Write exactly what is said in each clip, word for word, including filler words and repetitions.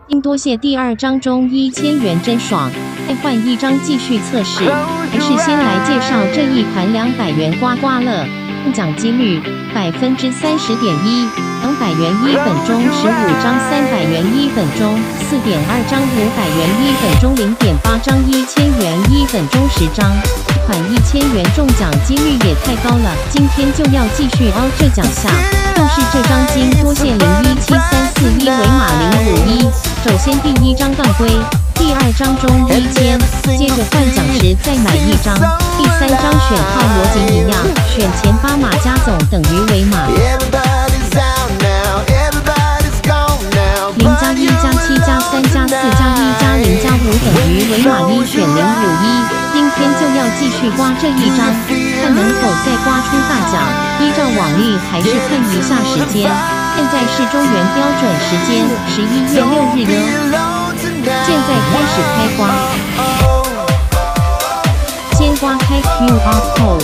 金多谢第二章中一千元真爽，再换一张继续测试。还是先来介绍这一盘两百元刮刮乐，中奖几率百分之三十点一，两百元一本中十五张，三百元一本中四点二张，五百元一本中零点八张，一千元一本中十张。款一千元中奖几率也太高了，今天就要继续凹这奖项。就是这张金多谢零一七三四一尾码零五一，首先第一张杠龟，第二张中一千，接着换奖时再买一张，第三张选号逻辑一样，选前八码加总等于尾码。零加一加七加三加四加一加零加五等于尾码一，选零五一。今天就要继续刮这一张，看能否再刮出大奖。依照往例，还是看一下时间。现在是中原标准时间十一月六日哟。现在开始开刮，先刮开 Q R code。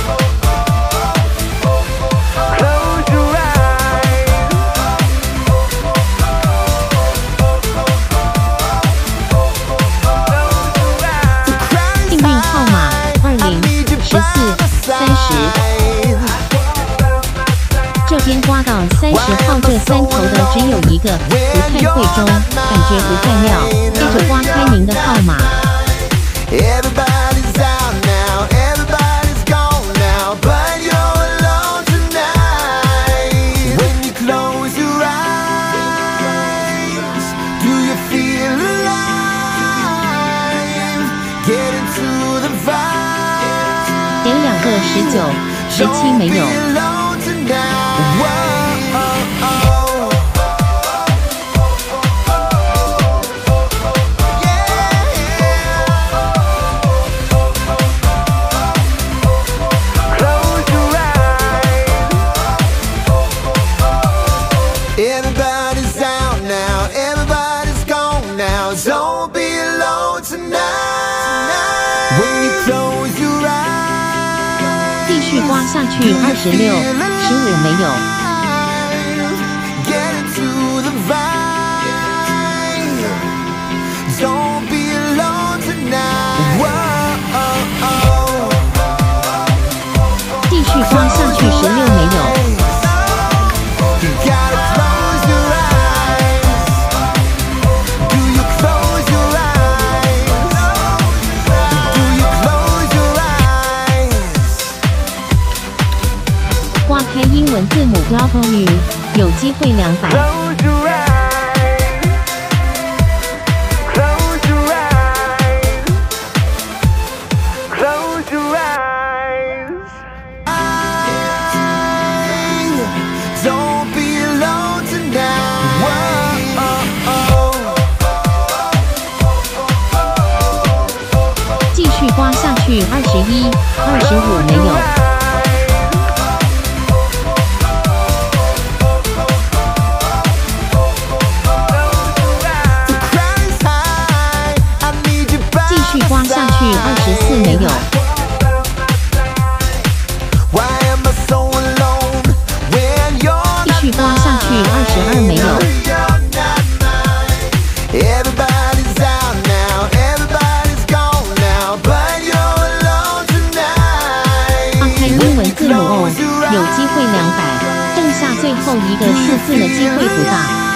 这边刮到三十号，这三头的只有一个，不太会中，感觉不太妙。接着刮开您的号码。前两个十九、十七没有。继续刮下去，二十六、十五没有。继续刮下去，十六没有。刮开英文字母 W， 有机会两百。继续刮下去，二十一、二十五没有。刮下去，二十四没有。继续刮下去，二十二没有。放开英文字母 O， 有机会两百，剩下最后一个数字的机会不大。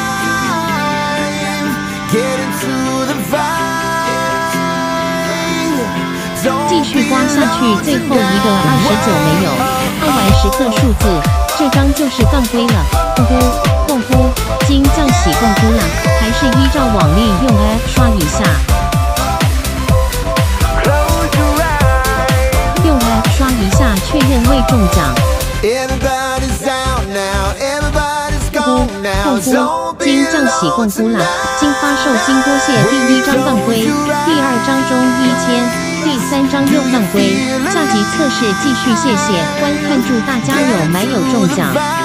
继续刮下去，最后一个二十九没有。看完十个数字，这张就是杠龟了。共估共估，金降喜共估了，还是依照往例用 F 刷一下。用 F 刷一下确认未中奖。共估共估，金降喜共估了，金发售金多谢第一张杠龟，第二张中一千。第三张又杠龟，下集测试继续，谢谢观看，祝大家有买有中奖。